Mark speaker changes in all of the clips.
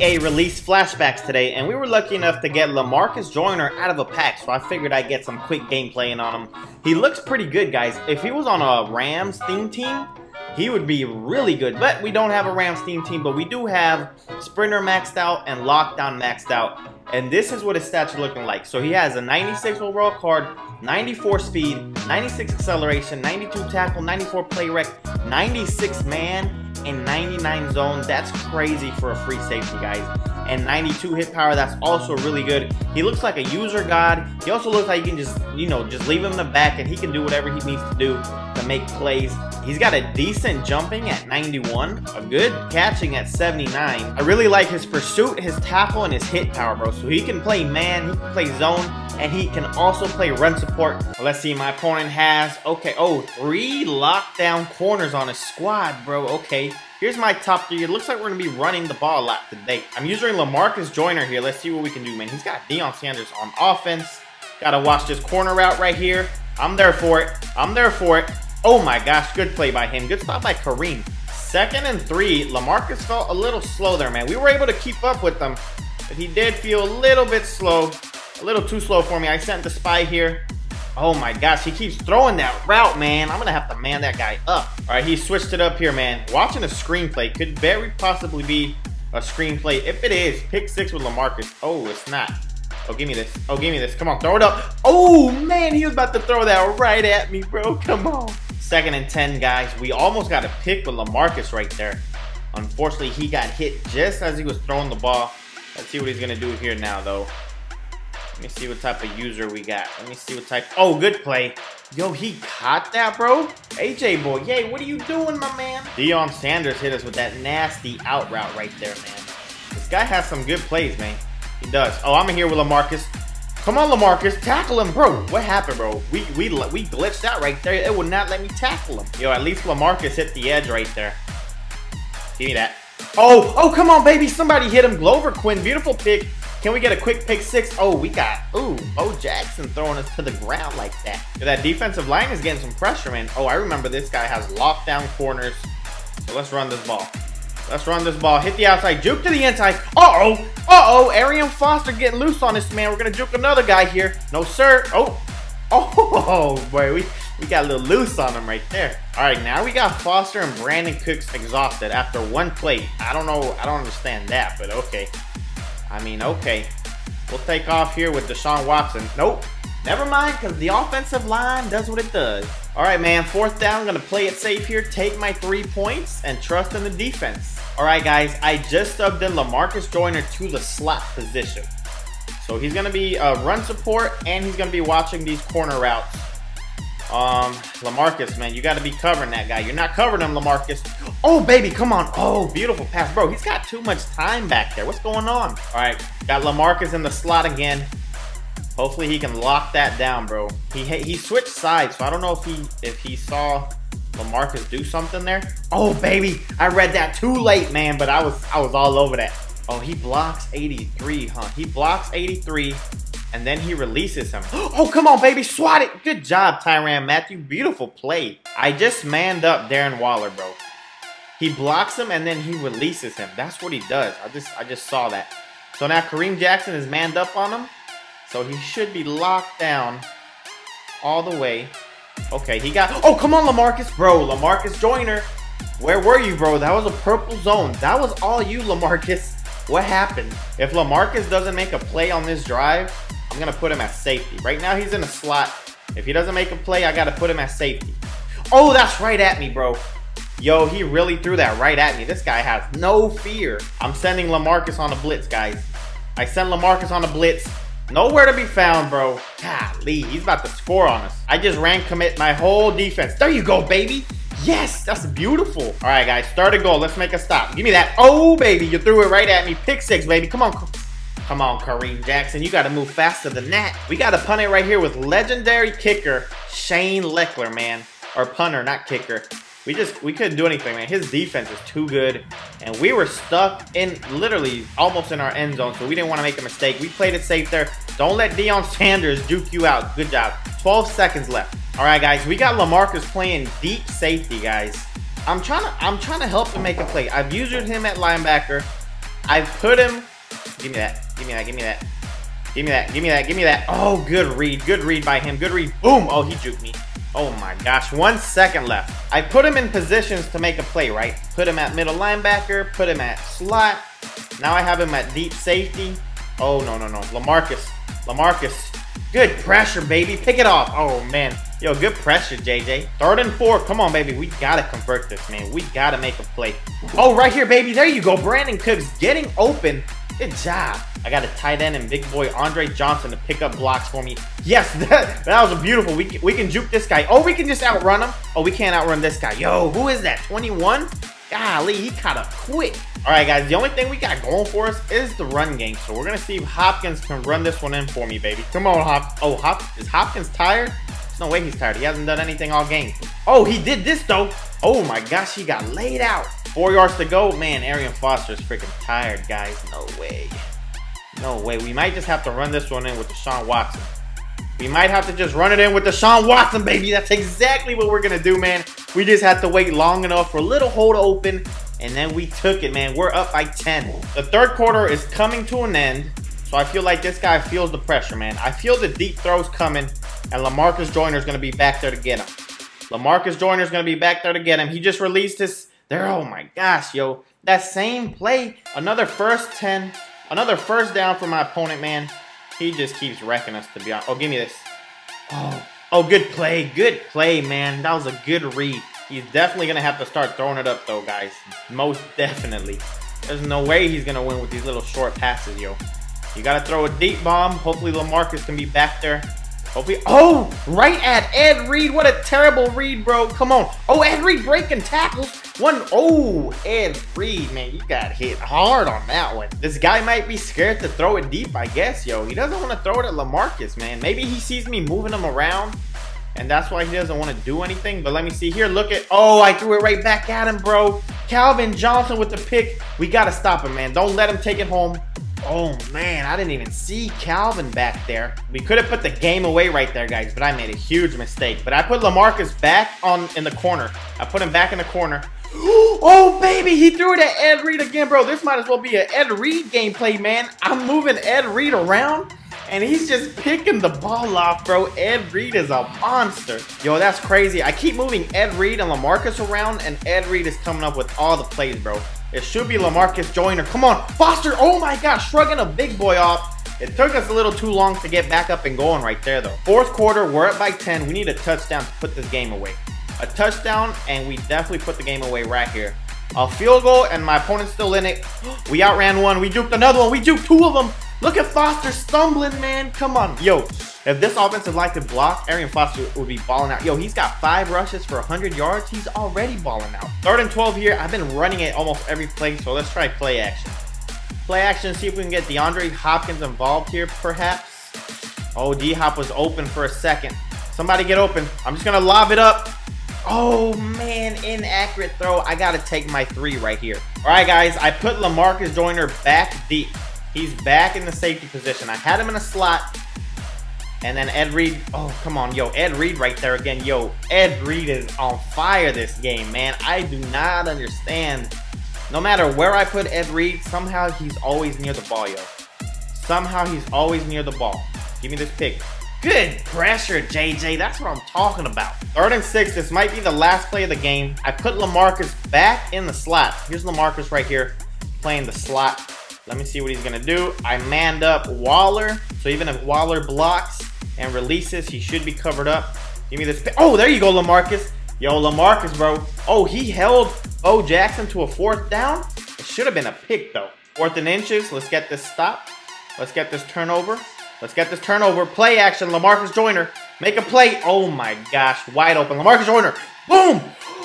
Speaker 1: EA released flashbacks today, and we were lucky enough to get LaMarcus Joyner out of a pack, so I figured I'd get some quick gameplay in on him. He looks pretty good, guys. If he was on a Rams theme team, he would be really good, but we don't have a Rams theme team, but we do have Sprinter maxed out and Lockdown maxed out, and this is what his stats are looking like. So he has a 96 overall card, 94 speed, 96 acceleration, 92 tackle, 94 play rec, 96 man, and 99 zone. That's crazy for a free safety, guys. And 92 hit power, that's also really good. He looks like a user god. He also looks like you can just, just leave him in the back and he can do whatever he needs to do to make plays. He's got a decent jumping at 91, a good catching at 79. I really like his pursuit, his tackle, and his hit power, bro. So he can play man, he can play zone, and he can also play run support. Let's see, my opponent has, okay, 3 lockdown corners on his squad, bro. Okay, here's my top 3. It looks like we're gonna be running the ball a lot today. I'm using LaMarcus Joyner here. Let's see what we can do, man. He's got Deion Sanders on offense. Gotta watch this corner route right here. I'm there for it. I'm there for it. Oh my gosh, good play by him. Good stop by Kareem. 2nd and 3. LaMarcus felt a little slow there, man. We were able to keep up with him, but he did feel a little bit slow. A little too slow for me. I sent the spy here. Oh my gosh, he keeps throwing that route, man. I'm gonna have to man that guy up. All right, he switched it up here, man. Watching a screenplay could very possibly be a screenplay. If it is, pick 6 with LaMarcus. Oh, it's not. Oh, give me this. Oh, give me this. Come on, throw it up. Oh, man, he was about to throw that right at me, bro. Come on. 2nd and 10, guys. We almost got a pick with LaMarcus right there. Unfortunately, he got hit just as he was throwing the ball. Let's see what he's gonna do here now, though. Let me see what type of user we got. Let me see what type. Oh, good play. Yo, he caught that, bro. AJ boy, yay, what are you doing, my man? Deion Sanders hit us with that nasty out route right there, man. This guy has some good plays, man. He does. Oh, I'm in here with LaMarcus. Come on, LaMarcus, tackle him, bro. What happened, bro? We glitched out right there. It would not let me tackle him. Yo, at least LaMarcus hit the edge right there. Give me that. Oh, come on, baby. Somebody hit him. Glover Quinn, beautiful pick. Can we get a quick pick 6? Oh, we got, Bo Jackson throwing us to the ground like that. That defensive line is getting some pressure, man. Oh, I remember this guy has lockdown corners. So let's run this ball. Let's run this ball. Hit the outside. Juke to the inside. Uh-oh. Arian Foster getting loose on this, man. We're going to juke another guy here. No, sir. Oh, boy. We got a little loose on him right there. All right, now we got Foster and Brandon Cooks exhausted after 1 play. I don't know. I don't understand that, but okay. I mean, okay. We'll take off here with Deshaun Watson. Nope. Never mind, because the offensive line does what it does. All right, man. 4th down. I'm going to play it safe here. Take my 3 points and trust in the defense. All right, guys. I just subbed in LaMarcus Joyner to the slot position. So he's going to be run support, and he's going to be watching these corner routes. LaMarcus, man, you got to be covering that guy. You're not covering him, LaMarcus. Oh, baby, come on. Oh, beautiful pass. Bro, he's got too much time back there. What's going on? All right, got LaMarcus in the slot again. Hopefully he can lock that down, bro. He switched sides, so I don't know if he saw LaMarcus do something there. Oh, baby, I read that too late, man, but I was all over that. Oh, he blocks 83, huh? He blocks 83. And then he releases him. Oh, come on, baby. Swat it. Good job, Tyrann Mathieu. Beautiful play. I just manned up Darren Waller, bro. He blocks him, and then he releases him. That's what he does. I just saw that. So now Kareem Jackson is manned up on him. So he should be locked down all the way. Okay, he got... Oh, come on, LaMarcus. Bro, LaMarcus Joyner. Where were you, bro? That was a purple zone. That was all you, LaMarcus. What happened? If LaMarcus doesn't make a play on this drive, I'm going to put him at safety. Right now, he's in a slot. If he doesn't make a play, I got to put him at safety. Oh, that's right at me, bro. Yo, he really threw that right at me. This guy has no fear. I'm sending LaMarcus on a blitz, guys. I sent LaMarcus on a blitz. Nowhere to be found, bro. Golly, he's about to score on us. I just ran commit my whole defense. There you go, baby. Yes, that's beautiful. All right, guys, start a goal. Let's make a stop. Give me that. Oh, baby, you threw it right at me. Pick 6, baby. Come on. Come on, Kareem Jackson. You got to move faster than that. We got to punt it right here with legendary kicker Shane Lechler, man. Or punter, not kicker. We couldn't do anything, man. His defense is too good. And we were stuck in literally almost in our end zone, so we didn't want to make a mistake. We played it safe there. Don't let Deion Sanders juke you out. Good job. 12 seconds left. All right, guys. We got LaMarcus playing deep safety, guys. I'm trying to help him make a play. I've used him at linebacker. I put him. Give me that. Give me that. Give me that. Give me that. Give me that. Give me that. Oh, good read. Good read by him. Good read. Boom. Oh, he juked me. Oh my gosh. 1 second left. I put him in positions to make a play, right? Put him at middle linebacker. Put him at slot. Now I have him at deep safety. Oh, no, no, no. LaMarcus. LaMarcus. Good pressure, baby. Pick it off. Oh, man. Yo, good pressure, JJ. 3rd and 4. Come on, baby. We got to convert this, man. We got to make a play. Oh, right here, baby. There you go. Brandon Cooks getting open. Good job. I got a tight end and big boy Andre Johnson to pick up blocks for me. Yes, that was a beautiful. We can juke this guy. Oh, we can just outrun him. Oh, we can't outrun this guy. Yo, who is that? 21? Golly, he kind of quick. All right, guys, the only thing we got going for us is the run game. So we're going to see if Hopkins can run this one in for me, baby. Come on, is Hopkins tired? There's no way he's tired. He hasn't done anything all game. Oh, he did this, though. Oh, my gosh, he got laid out. 4 yards to go. Man, Arian Foster is freaking tired, guys. No way. No way. We might just have to run this one in with Deshaun Watson. We might have to just run it in with Deshaun Watson, baby. That's exactly what we're going to do, man. We just had to wait long enough for a little hole to open, and then we took it, man. We're up by 10. The 3rd quarter is coming to an end, so I feel like this guy feels the pressure, man. I feel the deep throws coming, and LaMarcus Joyner is going to be back there to get him. LaMarcus Joyner is going to be back there to get him. He just released his... There, oh my gosh, yo. That same play, another first 10, another first down for my opponent, man. He just keeps wrecking us, to be honest. Oh, give me this. Oh, good play, man. That was a good read. He's definitely going to have to start throwing it up, though, guys. Most definitely. There's no way he's going to win with these little short passes, yo. You got to throw a deep bomb. Hopefully, LaMarcus can be back there. Hopefully, oh, right at Ed Reed. What a terrible read, bro. Come on. Oh, Ed Reed breaking tackles. Oh, Ed Reed, man, you got hit hard on that one. This guy might be scared to throw it deep, I guess, yo. He doesn't want to throw it at LaMarcus, man. Maybe he sees me moving him around, and that's why he doesn't want to do anything. But let me see here. Look at, oh, I threw it right back at him, bro. Calvin Johnson with the pick. We got to stop him, man. Don't let him take it home. Oh, man, I didn't even see Calvin back there. We could have put the game away right there, guys, but I made a huge mistake. But I put LaMarcus back in the corner. I put him back in the corner. Oh, baby, he threw it at Ed Reed again, bro. This might as well be an Ed Reed gameplay, man. I'm moving Ed Reed around, and he's just picking the ball off, bro. Ed Reed is a monster. Yo, that's crazy. I keep moving Ed Reed and LaMarcus around, and Ed Reed is coming up with all the plays, bro. It should be LaMarcus Joyner. Come on, Foster. Oh, my gosh, shrugging a big boy off. It took us a little too long to get back up and going right there, though. 4th quarter, we're up by 10. We need a touchdown to put this game away. A touchdown, and we definitely put the game away right here. A field goal, and my opponent's still in it. We outran one. We juked another one. We juked 2 of them. Look at Foster stumbling, man. Come on. Yo, if this offensive line could block, Arian Foster would be balling out. Yo, he's got 5 rushes for 100 yards. He's already balling out. 3rd and 12 here. I've been running it almost every play, so let's try play action. Play action, see if we can get DeAndre Hopkins involved here, perhaps. Oh, D-Hop was open for a second. Somebody get open. I'm just going to lob it up. Oh, man, inaccurate throw. I got to take my 3 right here. All right, guys, I put LaMarcus Joyner back deep. He's back in the safety position. I had him in a slot. And then Ed Reed. Oh, come on. Yo, Ed Reed right there again. Yo, Ed Reed is on fire this game, man. I do not understand. No matter where I put Ed Reed, somehow he's always near the ball, yo. Somehow he's always near the ball. Give me this pick. Good pressure, JJ. That's what I'm talking about. 3rd and 6. This might be the last play of the game. I put LaMarcus back in the slot. Here's LaMarcus right here playing the slot. Let me see what he's going to do. I manned up Waller. So even if Waller blocks and releases, he should be covered up. Give me this pick. Oh, there you go, LaMarcus. Yo, LaMarcus, bro. Oh, he held Bo Jackson to a 4th down. It should have been a pick, though. 4th and inches. Let's get this stop. Let's get this turnover. Let's get this turnover. Play action. LaMarcus Joyner. Make a play. Oh, my gosh. Wide open. LaMarcus Joyner. Boom.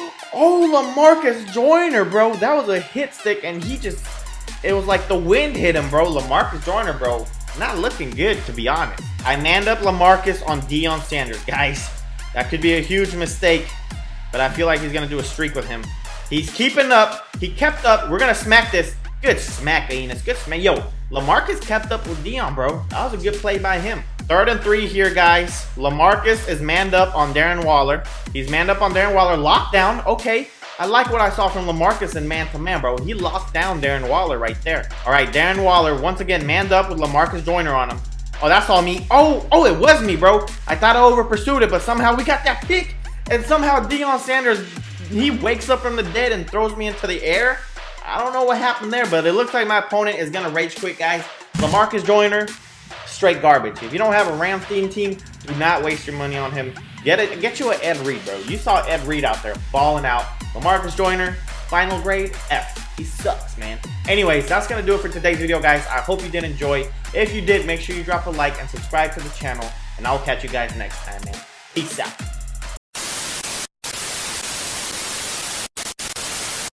Speaker 1: Oh, LaMarcus Joyner, bro. That was a hit stick, and he just... It was like the wind hit him, bro. LaMarcus Joyner, bro. Not looking good, to be honest. I manned up LaMarcus on Deion Sanders. Guys, that could be a huge mistake, but I feel like he's going to do a streak with him. He's keeping up. He kept up. We're going to smack this. Good smack, Enos. Good smack. Yo, LaMarcus kept up with Deion, bro. That was a good play by him. 3rd and 3 here, guys. LaMarcus is manned up on Darren Waller. He's manned up on Darren Waller. Lockdown. Okay. I like what I saw from LaMarcus in man-to-man, bro. He locked down Darren Waller right there. All right, Darren Waller once again manned up with LaMarcus Joyner on him. Oh, that's all me. Oh, it was me, bro. I thought I over-pursued it, but somehow we got that pick. And somehow Deion Sanders, he wakes up from the dead and throws me into the air. I don't know what happened there, but it looks like my opponent is going to rage quit, guys. LaMarcus Joyner, straight garbage. If you don't have a Rams team, do not waste your money on him. Get you an Ed Reed, bro. You saw Ed Reed out there balling out. LaMarcus Joyner, final grade, F. He sucks, man. Anyways, that's going to do it for today's video, guys. I hope you did enjoy. If you did, make sure you drop a like and subscribe to the channel. And I'll catch you guys next time, man. Peace out.